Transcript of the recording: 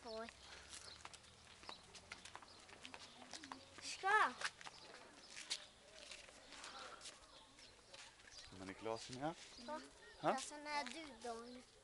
Oj. Ska. Men är klasen här? Så. Ha? Klasen är du då.